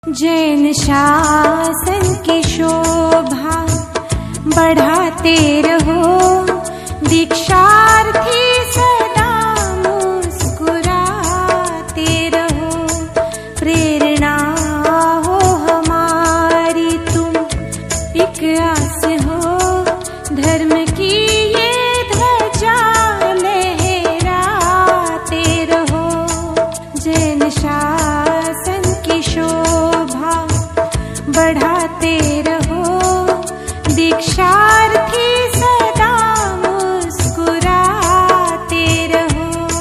जैन शासन की शोभा बढ़ाते रहो, दीक्षार्थी सदा मुस्कुराते रहो। प्रेरणा हो हमारी तुम, एक आस हो धर्म की ये ध्वजा लहराते रहो। जैन शासन की शोभा बढ़ाते रहो, दीक्षार्थी सदा मुस्कुराते रहो।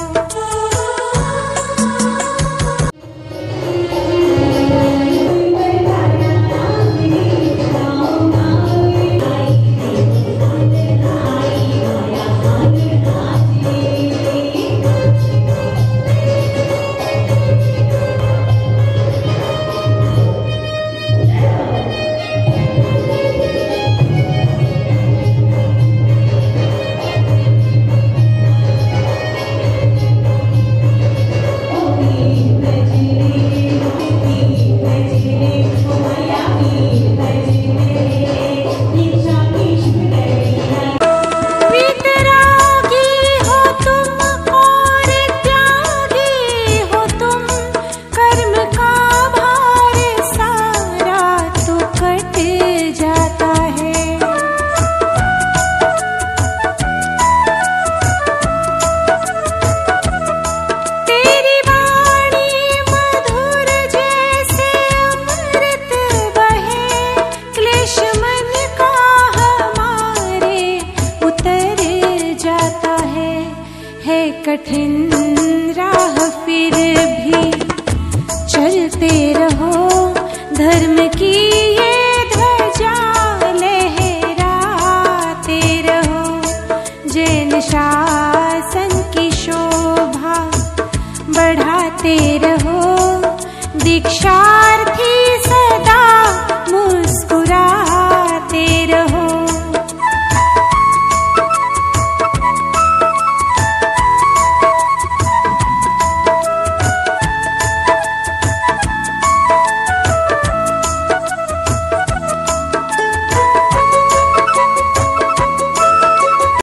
कठिन राह फिर भी चलते रहो, धर्म की ये ध्वजा लहराते रहो। जैन शासन की शोभा बढ़ाते रहो, दीक्षार्थी